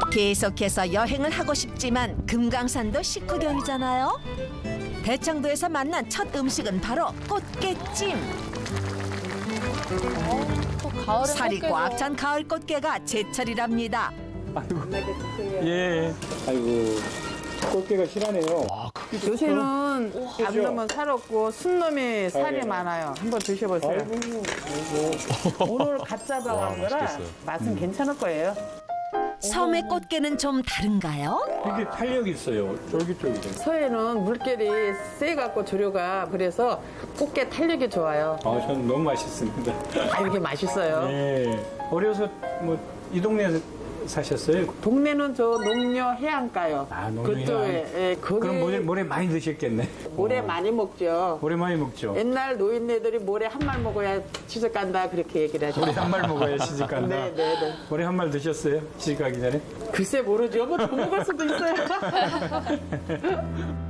계속해서 여행을 하고 싶지만 금강산도 식후경이잖아요. 대청도에서 만난 첫 음식은 바로 꽃게찜. 살이 꽉 찬 가을 꽃게가 제철이랍니다. 아이고. 예. 아이고. 꽃게가 실하네요. 요새는 암놈은 살 없고 순놈이 살이 많아요. 한번 드셔보세요. 오늘 갓 잡아간 거라 맛은 괜찮을 거예요. 섬의 꽃게는 좀 다른가요? 되게 탄력 있어요. 쫄깃쫄깃해. 서해는 물결이 세갖고 조류가 그래서 꽃게 탄력이 좋아요. 저는 너무 맛있습니다. 이렇게 맛있어요. 네. 어려서 뭐 이 동네에 사셨어요? 동네는 저 농려 해안가요. 농려 그쪽에. 거기 그럼 모래 많이 드셨겠네. 모래 많이 먹죠. 모래 많이 먹죠. 옛날 노인네들이 모래 한 말 먹어야 시집 간다 그렇게 얘기를 하죠. 모래 한 말 먹어야 시집 간다. 네네네. 모래 한 말 드셨어요? 시집 가기 전에? 글쎄 모르죠. 뭐 더 먹을 수도 있어요.